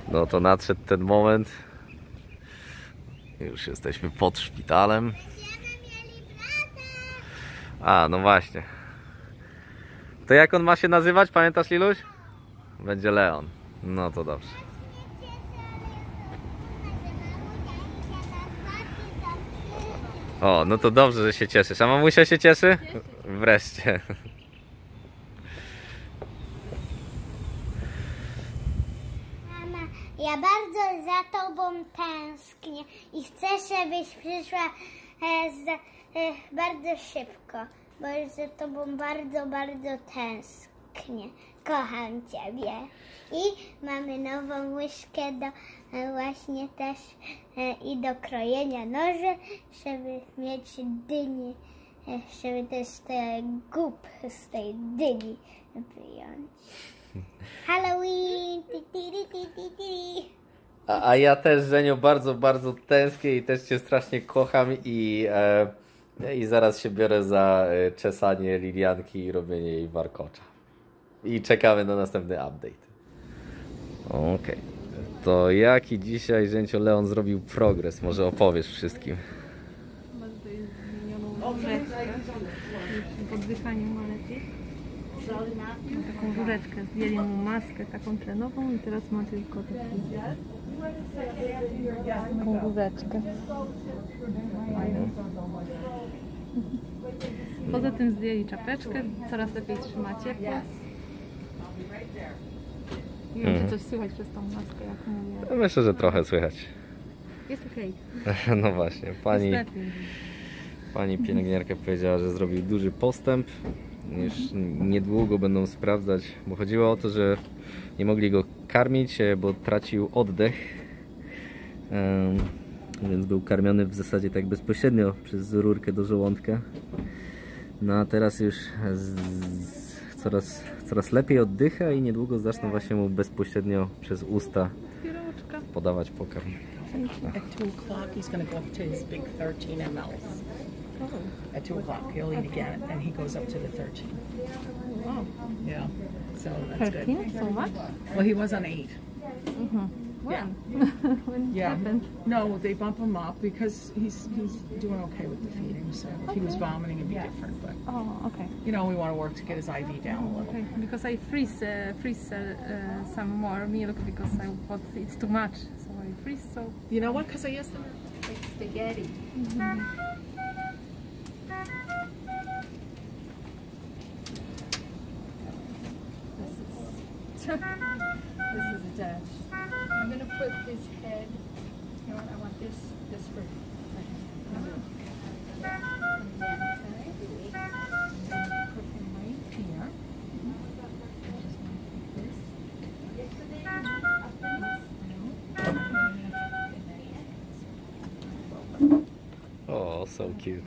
No to nadszedł ten moment. Już jesteśmy pod szpitalem. A, no właśnie. To jak on ma się nazywać? Pamiętasz, Liluś? Będzie Leon. No to dobrze. O, no to dobrze, że się cieszysz. A mamusia się cieszy? Wreszcie. Mama, ja bardzo za tobą tęsknię i chcę, żebyś przyszła bardzo szybko, bo już za tobą bardzo tęsknię. Kocham ciebie. I mamy nową łyżkę do właśnie też i do krojenia noży, żeby mieć dyni, żeby też te gub z tej dyni wyjąć. Halloween! A ja też, Żeniu, bardzo tęsknię i też Cię strasznie kocham i zaraz się biorę za czesanie Lilianki i robienie jej warkocza. I czekamy na następny update. Okej. To jaki dzisiaj, Żęcio, Leon zrobił progres? Może opowiesz wszystkim. Bardzo jest zmienioną rureczkę. W oddychaniu ma lepiej. Ma taką rureczkę, zdjęli mu maskę taką tlenową i teraz ma tylko taką rureczkę. Poza tym zdjęli czapeczkę, coraz lepiej trzyma ciepło. Nie wiem, czy coś słychać przez tą maskę, jak mówię. Myślę, że trochę słychać. Jest okej. No właśnie, pani pielęgniarka powiedziała, że zrobił duży postęp. Już niedługo będą sprawdzać, bo chodziło o to, że nie mogli go karmić, bo tracił oddech. Więc był karmiony w zasadzie tak bezpośrednio przez rurkę do żołądka. No a teraz już coraz lepiej oddycha i niedługo zaczną właśnie mu bezpośrednio przez usta podawać pokarm. At 2 o'clock, he's going to go up to his big 13 mLs. At 2 o'clock, he'll eat again, and he goes up to the 13. Wow. Yeah, so that's 13? good. So much? Well, he was on 8. Yeah. When it Yeah. happened? No, they bump him up because he's doing okay with the feeding. So if he was vomiting, it'd be different. But Oh, okay. you know, we want to work to get his IV down a little. Okay, because I freeze some more milk because I thought it's too much, so I freeze. So You know what? Because I used to like spaghetti. This is a dash. I'm going to put his head, you know what, I want this for him. Okay. And put him right here. Oh, so cute.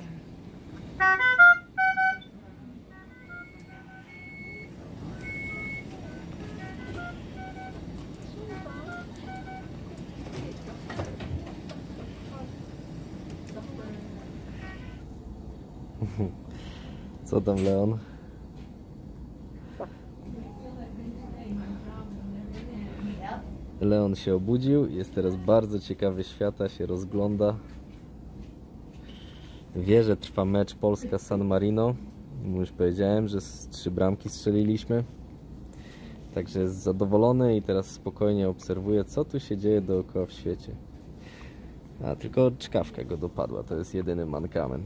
Co tam, Leon? Leon się obudził, jest teraz bardzo ciekawy świata, się rozgląda. Wie, że trwa mecz Polska-San Marino. Już powiedziałem, że 3 bramki strzeliliśmy. Także jest zadowolony i teraz spokojnie obserwuje, co tu się dzieje dookoła w świecie. A tylko czkawka go dopadła, to jest jedyny mankament.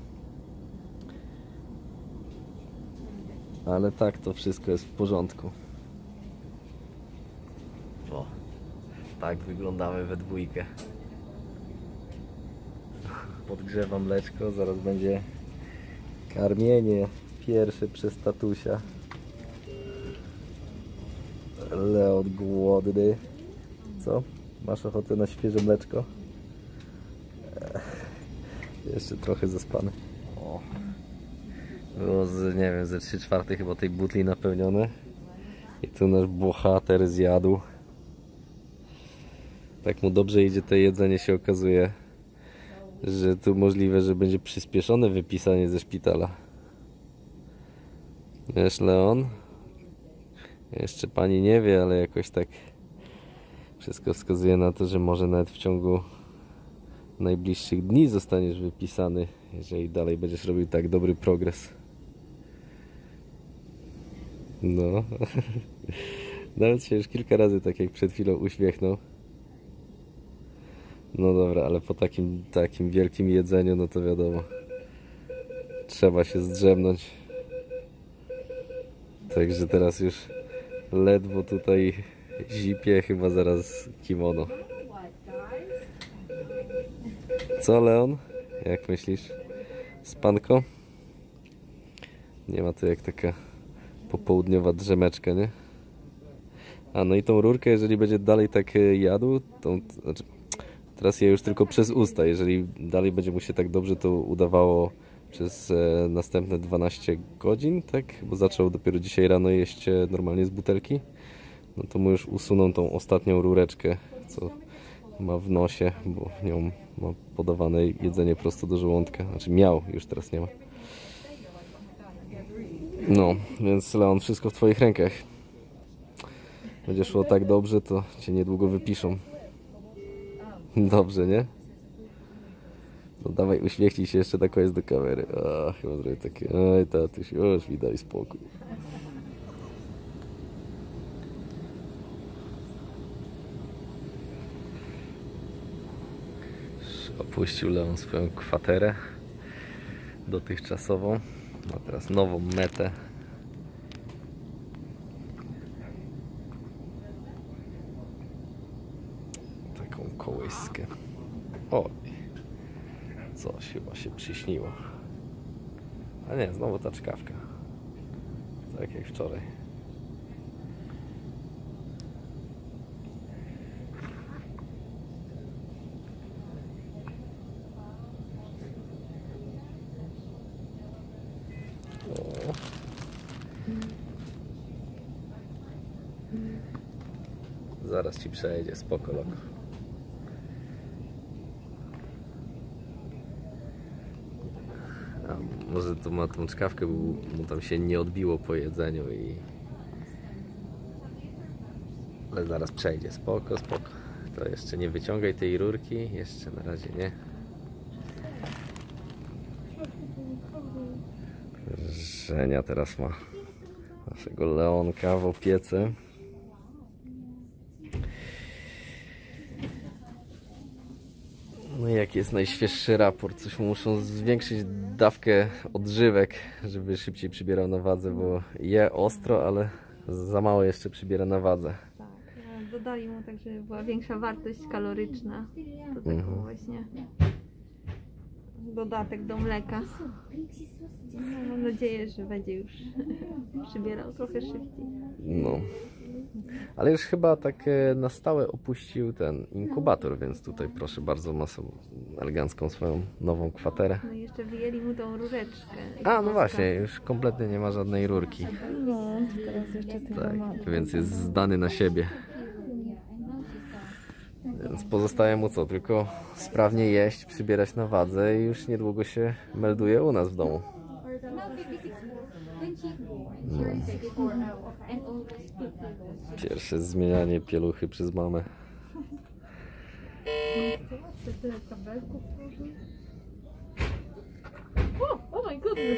Ale tak, to wszystko jest w porządku. O, tak wyglądamy we dwójkę. Podgrzewam mleczko, zaraz będzie karmienie pierwsze przez tatusia. Leon głodny. Co? Masz ochotę na świeże mleczko? Jeszcze trochę zaspany. O. Było z, nie wiem, ze 3/4 chyba tej butli napełnione. I tu nasz bohater zjadł. Tak mu dobrze idzie to jedzenie, się okazuje, że tu możliwe, że będzie przyspieszone wypisanie ze szpitala. Wiesz, Leon? Jeszcze pani nie wie, ale jakoś tak Wszystko wskazuje na to, że może nawet w ciągu najbliższych dni zostaniesz wypisany, jeżeli dalej będziesz robił tak dobry progres. No. Nawet się już kilka razy, tak jak przed chwilą, uśmiechnął. No dobra, ale po takim wielkim jedzeniu, no to wiadomo, trzeba się zdrzemnąć. Także teraz już ledwo tutaj zipie, chyba zaraz kimono. Co, Leon? Jak myślisz? Spanko? Nie ma to jak taka popołudniowa drzemeczka, nie? A no i tą rurkę, jeżeli będzie dalej tak jadł, znaczy, teraz je już tylko przez usta. Jeżeli dalej będzie mu się tak dobrze to udawało przez następne 12 godzin, tak? Bo zaczął dopiero dzisiaj rano jeść normalnie z butelki. No to mu już usuną tą ostatnią rureczkę, co ma w nosie, bo w nią ma podawane jedzenie prosto do żołądka. Znaczy miał, już teraz nie ma. No, więc Leon, wszystko w twoich rękach. Będzie szło tak dobrze, to cię niedługo wypiszą. Dobrze, nie? No dawaj, uśmiechnij się jeszcze, tak jest do kamery. A, chyba zrobię takie, oj tatuś, już mi daj spokój. Opuścił Leon swoją kwaterę dotychczasową. Ma teraz nową metę. Taką kołyskę. Oj, coś chyba się przyśniło. A nie, znowu ta czkawka. Tak jak wczoraj. Zaraz ci przejdzie, spoko loko. A może to ma tą czkawkę, bo mu tam się nie odbiło po jedzeniu i... Ale zaraz przejdzie, spoko, spoko. To jeszcze nie wyciągaj tej rurki, jeszcze na razie nie. Żenia teraz ma naszego Leonka w opiece. No i jaki jest najświeższy raport? Coś mu muszą zwiększyć dawkę odżywek, żeby szybciej przybierał na wadze, bo je ostro, ale za mało jeszcze przybiera na wadze. Tak, dodali mu tak, żeby była większa wartość kaloryczna. To taką właśnie dodatek do mleka. No, mam nadzieję, że będzie już przybierał trochę szybciej. No. Ale już chyba tak na stałe opuścił ten inkubator, więc tutaj proszę bardzo, ma sobie elegancką swoją nową kwaterę. No i jeszcze wyjęli mu tą rureczkę. A, no właśnie, już kompletnie nie ma żadnej rurki. No, teraz jeszcze tylko Tak, więc jest zdany na siebie. Więc pozostaje mu co? Tylko sprawnie jeść, przybierać na wadze i już niedługo się melduje u nas w domu. No. Pierwsze zmienianie pieluchy przez mamę. tyle kabelków. Oh my goodness!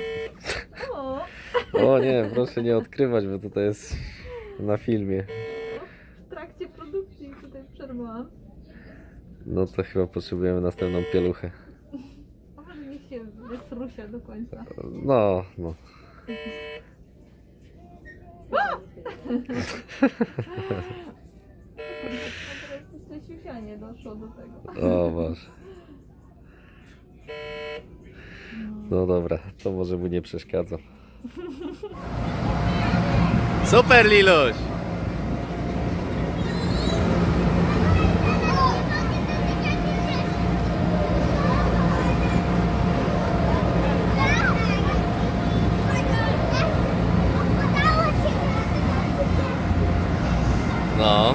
O nie, proszę nie odkrywać, bo tutaj jest na filmie. W trakcie produkcji tutaj przerwałam. No to chyba potrzebujemy następną pieluchę. A może niech się wysrusia do końca. No, no. Teraz jeszcze siusianie doszło do tego. O Boże. No dobra, to może mu nie przeszkadza. Super, Liluś! No.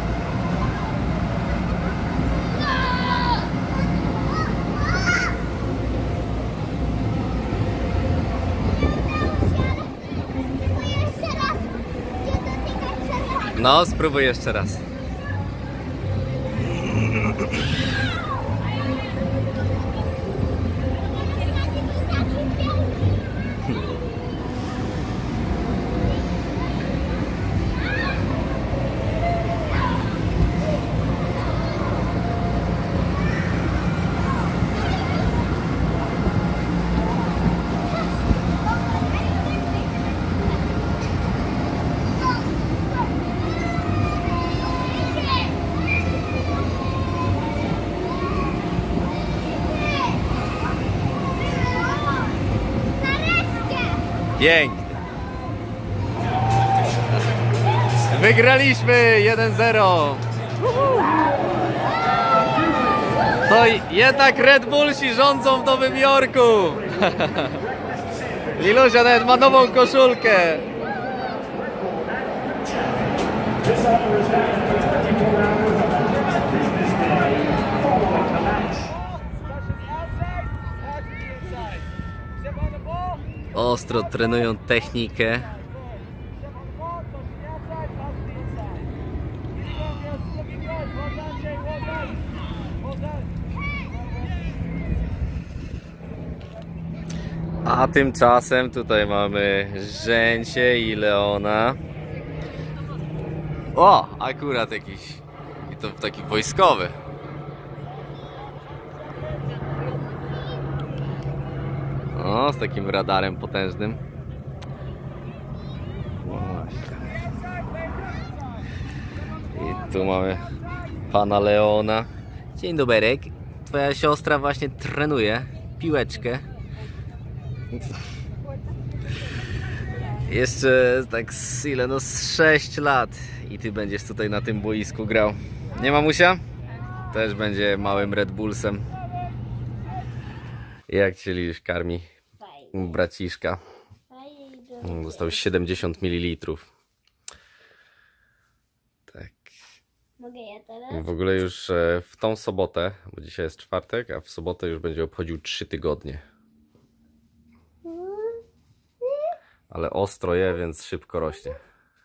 No, spróbuj jeszcze raz. Pięknie. Wygraliśmy 1-0. To jednak Red Bullsi rządzą w Nowym Jorku. Lilusia nawet ma nową koszulkę. Ostro trenują technikę. A tymczasem tutaj mamy Żęcie i Leona. O, akurat jakiś, i to taki wojskowy. O, z takim radarem potężnym. No właśnie. I tu mamy pana Leona. Dzień dobry. Twoja siostra właśnie trenuje piłeczkę. Jeszcze tak z ile? No z 6 lat. I ty będziesz tutaj na tym boisku grał. Nie, mamusia? Też będzie małym Red Bullsem. Jak cię Liluś karmi? Braciszka. Dostał 70 ml. Tak. Mogę ja teraz? W ogóle już w tą sobotę, bo dzisiaj jest czwartek, a w sobotę już będzie obchodził 3 tygodnie. Ale ostro je, więc szybko rośnie.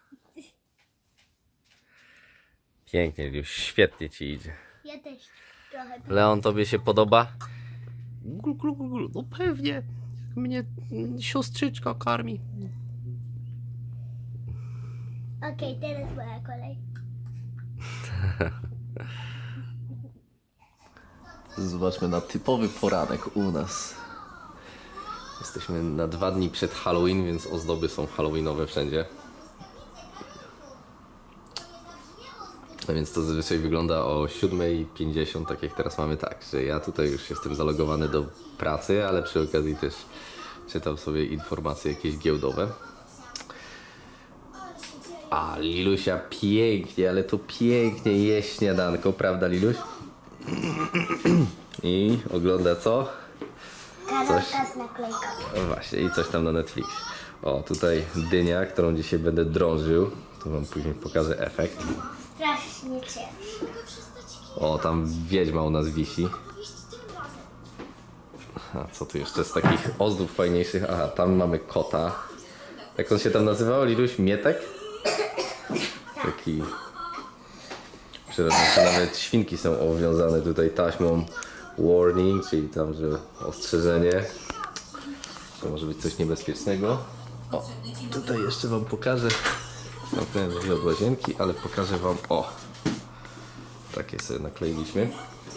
Pięknie, Liluś, świetnie ci idzie. Ja też trochę. Leon, tobie się podoba? Gul, gul, gul, gul. No pewnie. Mnie siostrzyczka karmi. Okej, teraz moja kolej. Zobaczmy na typowy poranek u nas. Jesteśmy na 2 dni przed Halloween, więc ozdoby są halloweenowe wszędzie. A więc to zazwyczaj wygląda o 7:50, tak jak teraz mamy, tak, że ja tutaj już jestem zalogowany do pracy, ale przy okazji też czytam sobie informacje jakieś giełdowe. A Lilusia pięknie, ale to pięknie je śniadanko, prawda Liluś? I ogląda co? Kanapka z naklejką. O właśnie, i coś tam na Netflix. O, tutaj dynia, którą dzisiaj będę drążył. To wam później pokażę efekt. Strasznie cię. O, tam wiedźma u nas wisi. A co tu jeszcze z takich ozdób fajniejszych? Aha, tam mamy kota. Jak on się tam nazywał, Liluś? Mietek? Taki... Przerażający, nawet świnki są owiązane tutaj taśmą warning, czyli tam, że ostrzeżenie. To może być coś niebezpiecznego. O, tutaj jeszcze wam pokażę. Zamknąłem drzwi od łazienki, ale pokażę wam, o, takie sobie nakleiliśmy.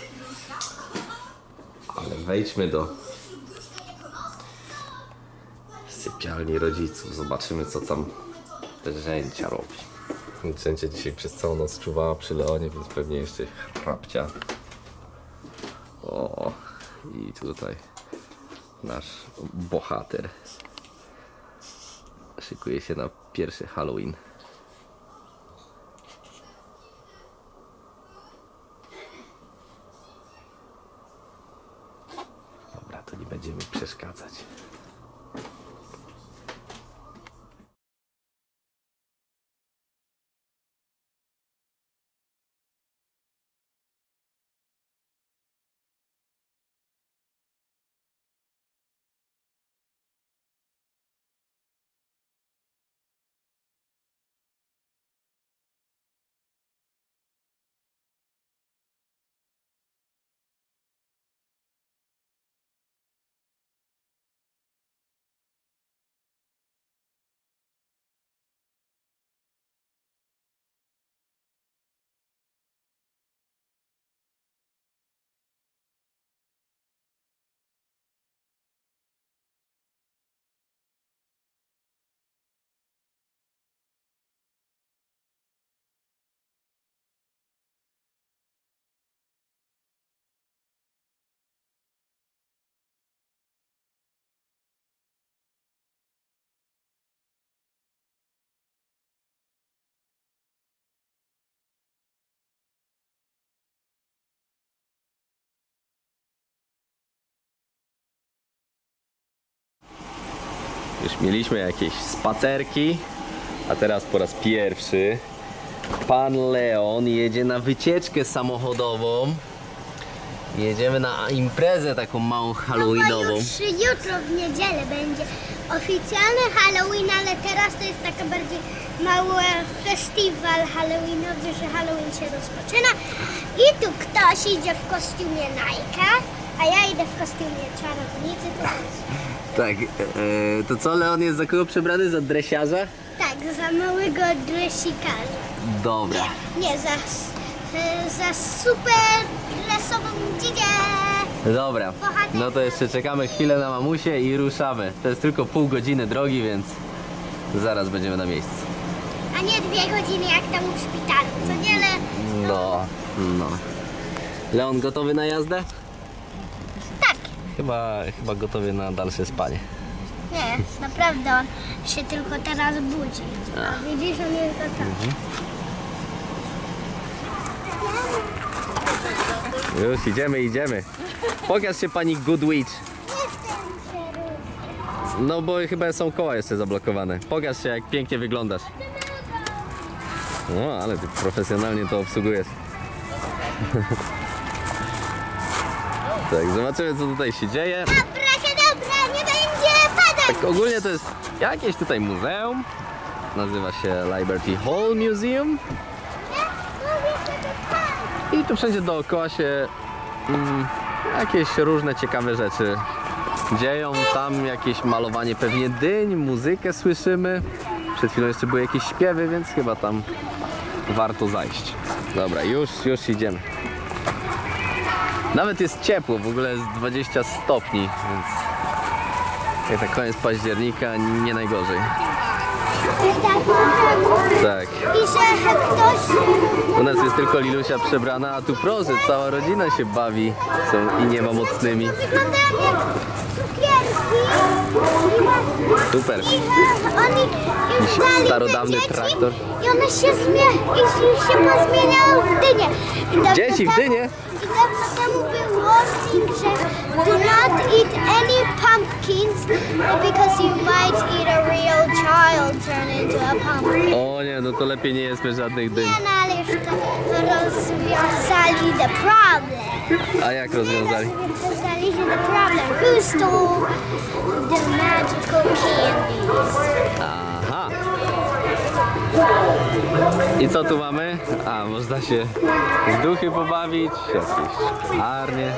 Ale wejdźmy do sypialni rodziców, zobaczymy co tam Żęcia robi. Żęcia dzisiaj przez całą noc czuwała przy Leonie, więc pewnie jeszcze chrapcia. O, i tutaj nasz bohater szykuje się na pierwszy Halloween. Dobra, to nie będziemy przeszkadzać. Już mieliśmy jakieś spacerki, a teraz po raz pierwszy pan Leon jedzie na wycieczkę samochodową. Jedziemy na imprezę taką małą halloweenową. Już jutro w niedzielę będzie oficjalny Halloween, ale teraz to jest taka bardziej mały festiwal halloweenowy, że Halloween się rozpoczyna. I tu ktoś idzie w kostiumie Nike, a ja idę w kostiumie czarownicy. Tak, to co, Leon jest za kogo przebrany? Za dresiarza? Tak, za małego dresikarza. Dobra. Nie, za super dresową dzidzię. Dobra, no to jeszcze czekamy chwilę na mamusię i ruszamy. To jest tylko pół godziny drogi, więc zaraz będziemy na miejscu. A nie 2 godziny jak tam w szpitalu, co nie? No. Leon gotowy na jazdę? Tak. Chyba gotowy na dalsze spanie. Nie, naprawdę on się tylko teraz budzi. A widzisz, on jest gotowy. Już idziemy. Pokaż się pani Good Witch. No bo chyba są koła jeszcze zablokowane. Pokaż się, jak pięknie wyglądasz. No, ale ty profesjonalnie to obsługujesz. Tak, zobaczymy, co tutaj się dzieje. Dobra, nie będzie padać. Tak ogólnie to jest jakieś tutaj muzeum. Nazywa się Liberty Hall Museum. I tu wszędzie dookoła się jakieś różne ciekawe rzeczy dzieją. Tam jakieś malowanie pewnie dyń, muzykę słyszymy. Przed chwilą jeszcze były jakieś śpiewy, więc chyba tam warto zajść. Dobra, już idziemy. Nawet jest ciepło, w ogóle jest 20 stopni, więc jak na koniec października nie najgorzej. Tak. I że ktoś... U nas jest tylko Lilusia przebrana, a tu proszę, cała rodzina się bawi. Są i niemomocnymi. Wyglądają jak cukierki. Super. I oni Jakiś dali starodawny te dzieci traktor. I one się pozmieniały w dynie. Dzieci w dynie? I dawno temu był warning, że do not eat any pumpkins because you might eat a real child turn into a pumpkin. O nie, no to lepiej nie jedzmy żadnych dyń. Nie, no ale już to rozwiązali the problem. A jak rozwiązali? Rozwiązali the problem. Who stole the magical candies? Aha. I co tu mamy? A, można się w duchy pobawić, jakieś arnie.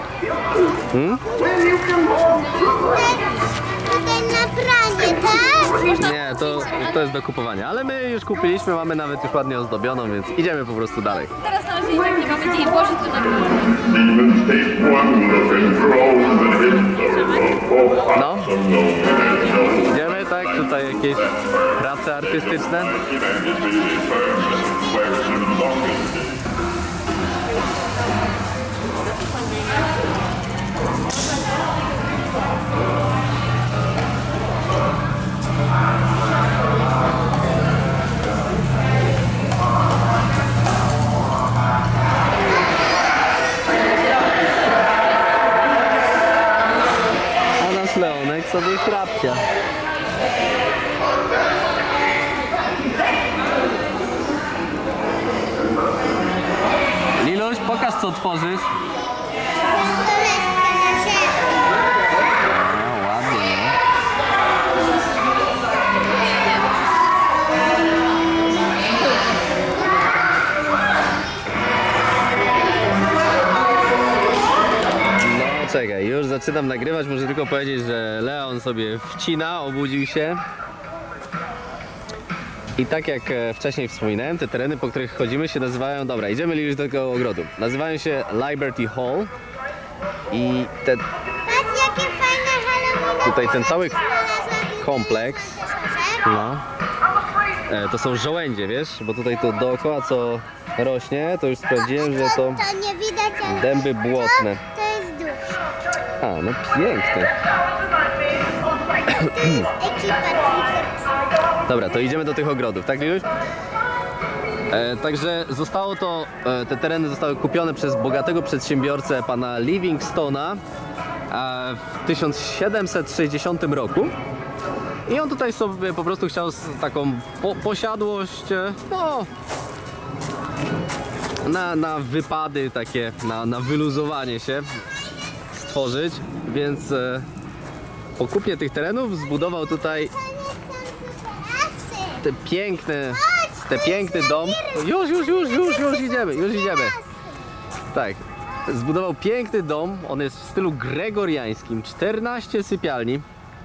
Tutaj na pranie, tak? Nie, to jest do kupowania, ale my już kupiliśmy, mamy nawet już ładnie ozdobioną, więc idziemy po prostu dalej. Teraz na razie nie mamy Dzień Boży, to na No, idziemy, tak? Tutaj jakieś prace artystyczne. A nasz Leonek sobie chrapcia. Liluś, pokaż, co tworzysz. No, ładnie, no. No, czekaj, już zaczynam nagrywać. Muszę tylko powiedzieć, że Leon sobie wcina, obudził się. I tak jak wcześniej wspominałem, te tereny, po których chodzimy, się nazywają... Dobra, idziemy już do tego ogrodu. Nazywają się Liberty Hall. I te... Patrz, jakie fajne Halloween. Tutaj ten cały kompleks, no, to są żołędzie, wiesz? Bo tutaj to dookoła co rośnie, to już sprawdziłem, że to To nie widać, ale dęby błotne. to jest dusz. A, no piękne. To jest ekipa. Dobra, to idziemy do tych ogrodów, tak Liluś? Także zostało to, te tereny zostały kupione przez bogatego przedsiębiorcę pana Livingstona w 1760 roku. I on tutaj sobie po prostu chciał taką posiadłość, no, na wypady takie, na wyluzowanie się stworzyć, więc po kupnie tych terenów zbudował tutaj ten piękny dom. Już idziemy. Tak, zbudował piękny dom, on jest w stylu gregoriańskim, 14 sypialni.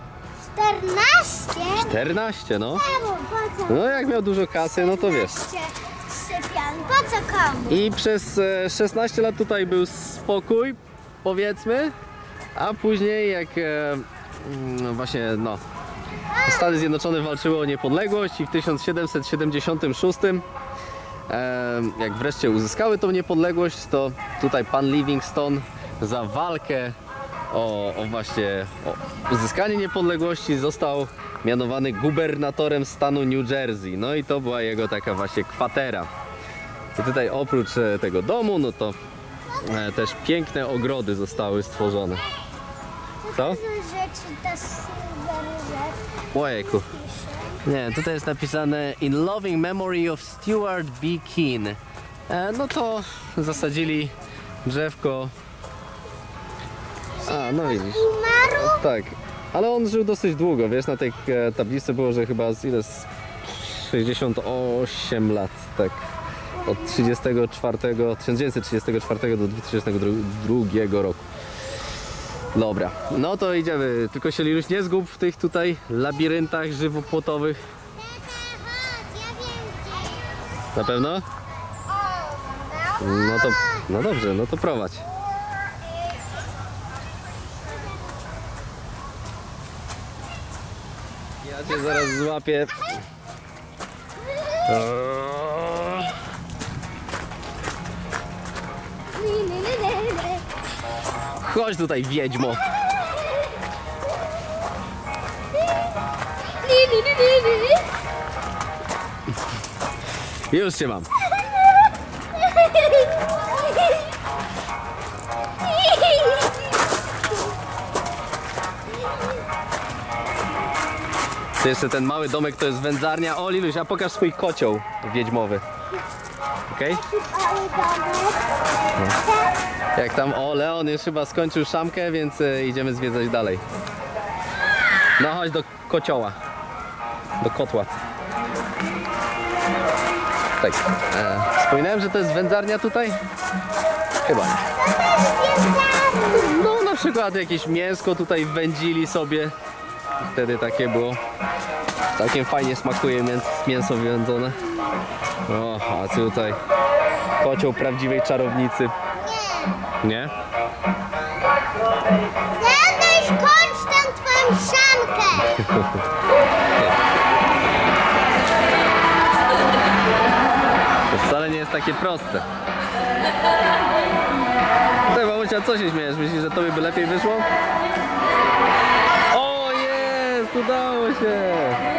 14? 14, no. Po co? No jak miał dużo kasy, no to wiesz. Sypialni, po co komu? I przez 16 lat tutaj był spokój, powiedzmy, a później jak właśnie, no, Stany Zjednoczone walczyły o niepodległość i w 1776 jak wreszcie uzyskały tą niepodległość, to tutaj pan Livingstone za walkę o właśnie uzyskanie niepodległości został mianowany gubernatorem stanu New Jersey. No i to była jego taka właśnie kwatera. I tutaj oprócz tego domu, no to też piękne ogrody zostały stworzone. Co? Rzeczy to super rzeczy. Ojejku. Nie, tutaj jest napisane In loving memory of Stuart B. Keane. No to zasadzili drzewko. A, no widzisz. Umarł? Tak, ale on żył dosyć długo, wiesz, na tej tablicy było, że chyba z 68 lat, tak. Od 1934 do 2002 roku. Dobra, no to idziemy, tylko się Liluś nie zgub w tych tutaj labiryntach żywopłotowych. Chodź, ja wiem gdzie. Na pewno? No to, no dobrze, no to prowadź. Ja cię zaraz złapię. Chodź tutaj, wiedźmo. Już cię mam. To jeszcze ten mały domek to jest wędzarnia. O, Liluś, a pokaż swój kocioł wiedźmowy. Okej? No. Jak tam, o, Leon już chyba skończył szamkę, więc idziemy zwiedzać dalej. No chodź do kocioła. Do kotła. Tak. Wspominałem, że to jest wędzarnia tutaj? Chyba nie. No na przykład jakieś mięsko tutaj wędzili sobie. Wtedy takie było. Całkiem fajnie smakuje mięso wędzone. O, a tutaj kocioł prawdziwej czarownicy. Nie? Zanuś, kończ tę twoją szamkę. To wcale nie jest takie proste. Ty, mamusia, co się śmiejesz? Myślisz, że tobie by lepiej wyszło? O, jest! Udało się!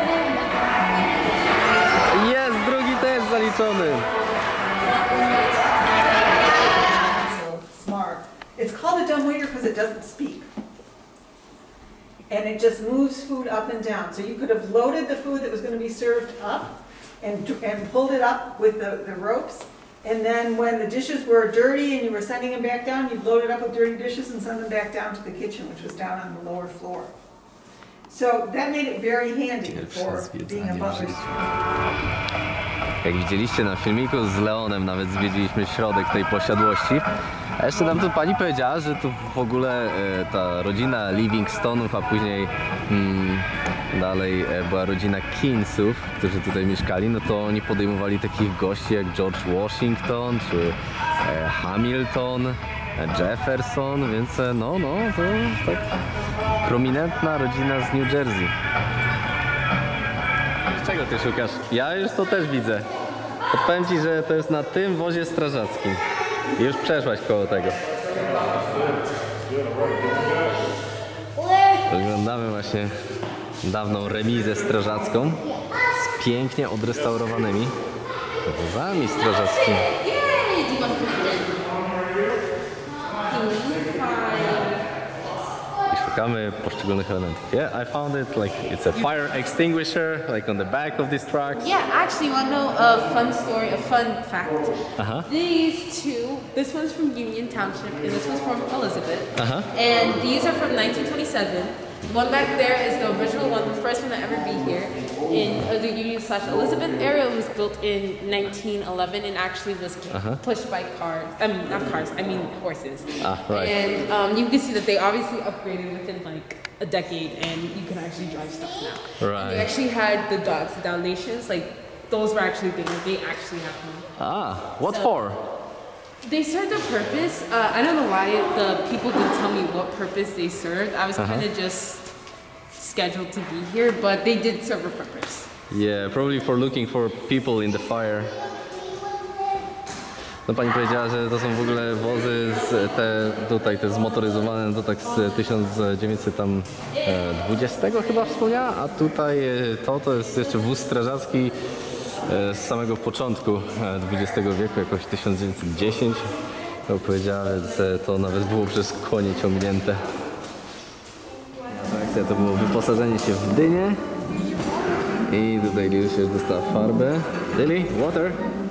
Jest! Drugi też zaliczony! Smart. It's called a dumbwaiter because it doesn't speak. And it just moves food up and down. So you could have loaded the food that was going to be served up and pulled it up with the ropes. And then when the dishes were dirty and you were sending them back down, you'd load it up with dirty dishes and send them back down to the kitchen, which was down on the lower floor. So that made it very handy for being a butler. Jak widzieliście na filmiku z Leonem, nawet zwiedziliśmy środek tej posiadłości. A jeszcze nam tu pani powiedziała, że tu w ogóle ta rodzina Livingstone'ów, a później dalej była rodzina Keanesów, którzy tutaj mieszkali, no to oni podejmowali takich gości jak George Washington, czy Hamilton, Jefferson, więc no, to tak prominentna rodzina z New Jersey. Czego ty szukasz? Ja już to też widzę. Powiem ci, że to jest na tym wozie strażackim. Już przeszłaś koło tego. Oglądamy właśnie dawną remizę strażacką z pięknie odrestaurowanymi wozami strażackimi. szukamy poszczególnych elementów. Yeah, I found it, like it's a fire extinguisher, like on the back of these trucks. Yeah, actually, you want to know a fun story, a fun fact? These two, this one's from Union Township and this one's from Elizabeth. And these are from 1927. One back there is the original one, the first one to ever be here in the Union/Elizabeth area. It was built in 1911 and actually was pushed by cars. I mean, not cars, I mean horses. Right. And you can see that they obviously upgraded within like a decade and you can actually drive stuff now. Right. And they actually had the dogs, the Dalmatians, like those were actually things that they actually have them. What for? They served a purpose. I don't know why the people didn't tell me what purpose they served. I was kind of just scheduled to be here, but they did serve a purpose. Yeah, probably for looking for people in the fire. No pani powiedziała, że to są w ogóle wozy te zmotoryzowane, to tak z 1920 chyba wspomniała, a tutaj to jest jeszcze wóz strażacki z samego początku XX wieku, jakoś 1910. To powiedziała, że to nawet było przez konie ciągnięte. Akcja to było wyposażenie się w dynię. I tutaj Liluś już dostała farbę. Lily, water.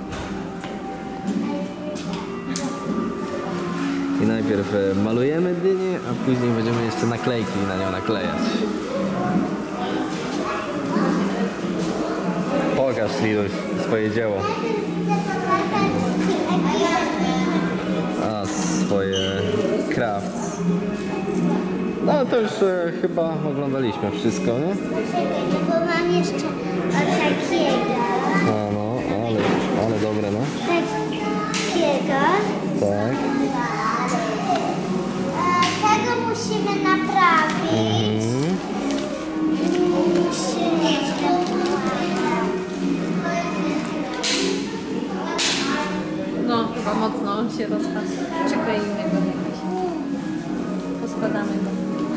I najpierw malujemy dynię, a później będziemy jeszcze naklejki na nią naklejać. Pokaż Liluś swoje dzieło. A swoje crafts. No to już chyba oglądaliśmy wszystko, nie? Bo mam jeszcze takiego. A no, ale dobre, no. Takiego. Tak. Tego musimy naprawić. No, chyba mocno się rozpadł. Przykleimy go jakoś. Poskładamy go.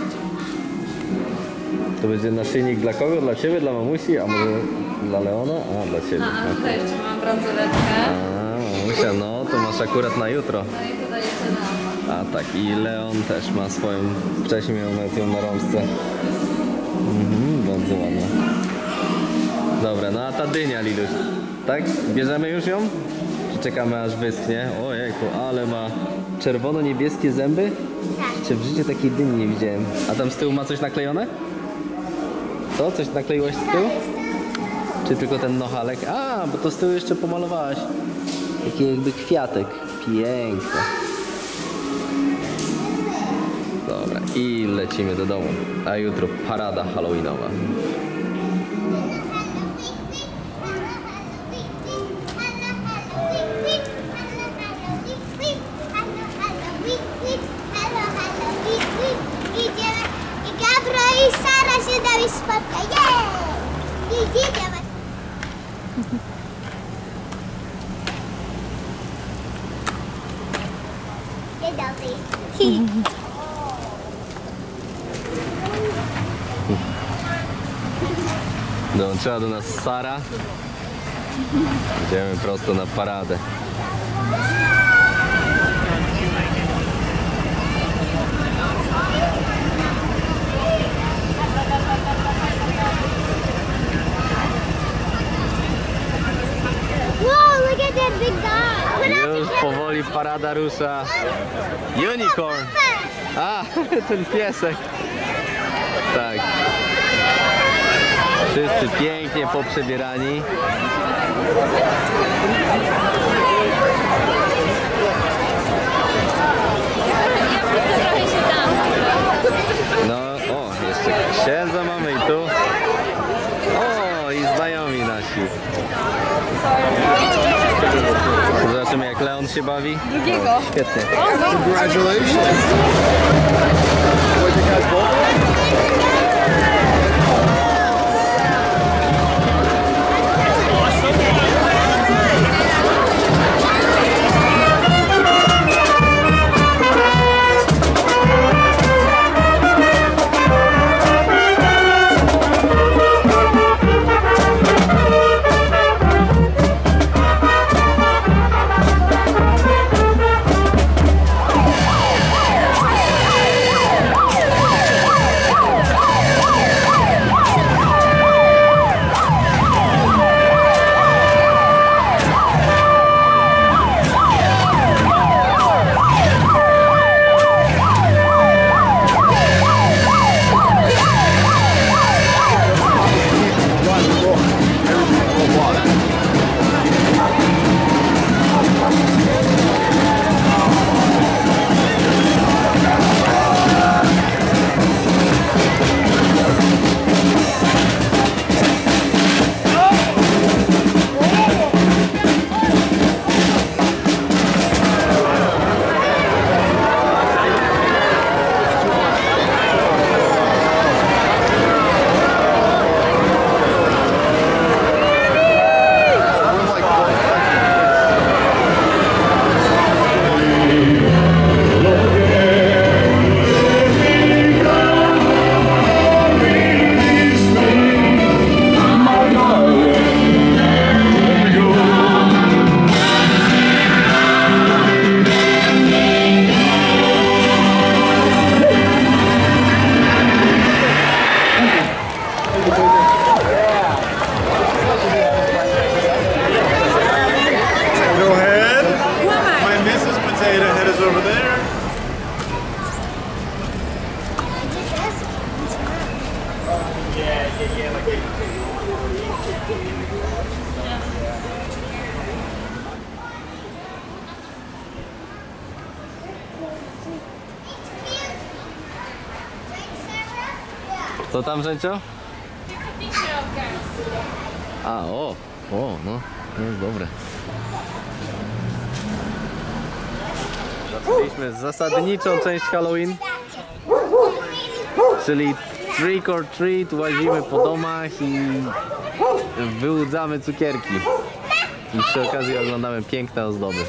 To będzie naszyjnik dla kogo? Dla ciebie, dla mamusi, a może dla Leona? A, dla ciebie. A tutaj jeszcze mam bransoletkę. A, mamusia, no to masz akurat na jutro. No i tutaj jeszcze Leona. A tak, i Leon też ma swoją, wcześniej miał nawet ją na rączce. Bardzo ładna. Dobra, no a ta dynia, Liluś, tak? Bierzemy już ją? Czy czekamy aż wyschnie? Ojejku, ale ma czerwono-niebieskie zęby? Jeszcze w życiu takiej dyni nie widziałem. A tam z tyłu ma coś naklejone? Co? Coś nakleiłaś z tyłu? Czy tylko ten nohalek? A, bo to z tyłu jeszcze pomalowałaś. Taki jakby kwiatek. Piękne. Dobra, i lecimy do domu. A jutro parada halloweenowa. Idziemy i Gabro i Sara się dali spotkać. Idziemy. Dzień dobry. Dołączyła do nas Sara. Idziemy prosto na paradę. Whoa, look at that big dog. Już powoli parada rusza. Unicorn! A, ten piesek. Tak. Wszyscy pięknie poprzebierani. No, o, jeszcze księdza mamy i tu. O, i znajomi nasi. Zobaczymy, jak Leon się bawi. Drugiego. O, świetnie. Congratulations. What you guys both? Co tam, Żęcio? A, no jest dobre. Zaczęliśmy zasadniczą część Halloween, czyli trick or treat, łazimy po domach i wyłudzamy cukierki. I przy okazji oglądamy piękne ozdoby.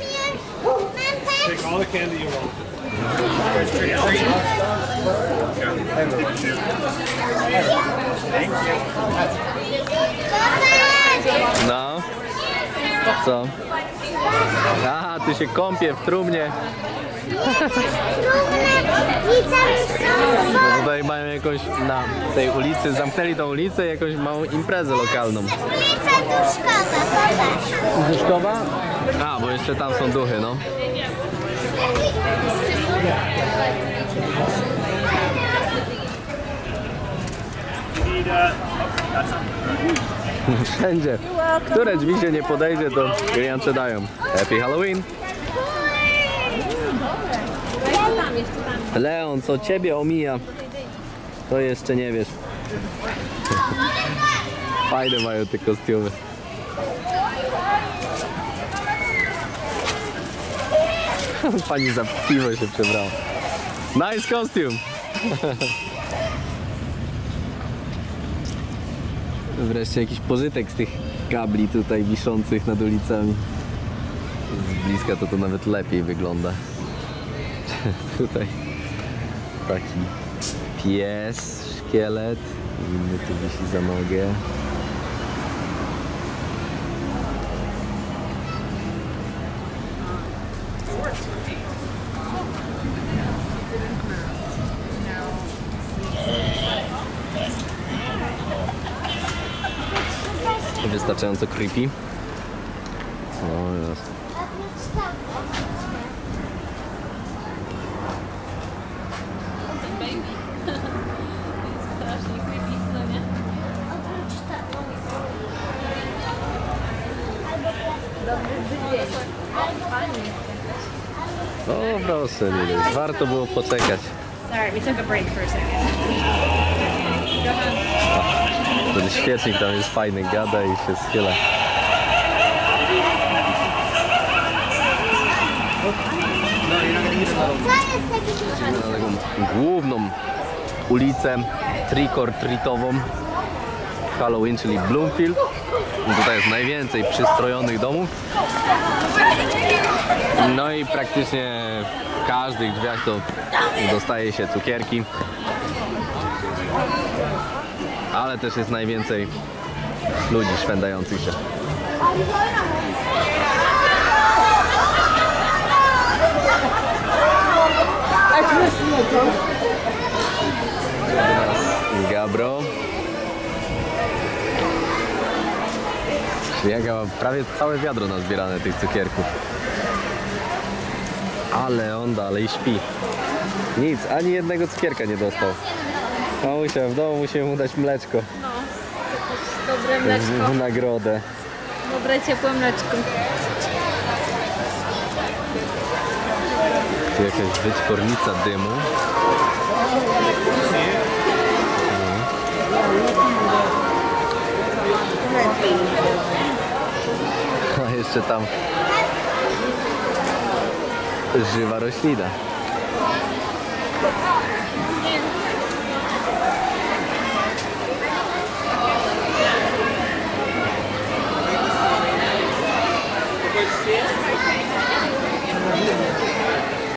No, co? Aha, ty się kąpie w trumnie. No tutaj mają jakąś na tej ulicy, zamknęli tą ulicę i jakąś małą imprezę lokalną. Ulica Duszkowa, popatrz. Duszkowa? A, bo jeszcze tam są duchy, no. Wszędzie. Które drzwi się nie podejdzie, to klienci dają. Happy Halloween! Leon, co ciebie omija, to jeszcze nie wiesz. Fajne mają te kostiumy. Pani za piwo się przebrała. Nice costume! Wreszcie jakiś pożytek z tych kabli tutaj wiszących nad ulicami. Z bliska to nawet lepiej wygląda. Tutaj taki pies, szkielet, inny tu wisi za nogę. Wystarczająco creepy. O, jest. O, proszę, Lili, warto było poczekać. Sorry, we took a break for a second. Ten świecznik tam jest fajny, gada i się schyla. Na taką główną ulicę trick or treatową Halloween, czyli Bloomfield. I tutaj jest najwięcej przystrojonych domów. No i praktycznie w każdych drzwiach to dostaje się cukierki. Ale też jest najwięcej ludzi szwendających się. Gabro. Jaka prawie całe wiadro nazbierane tych cukierków. Ale on dalej śpi. Nic, ani jednego cukierka nie dostał. Mamusia, w domu musimy mu dać mleczko. No, dobre mleczko. W nagrodę. Dobre ciepłe mleczko. Tu jakaś wytwornica dymu. A jeszcze tam żywa roślina.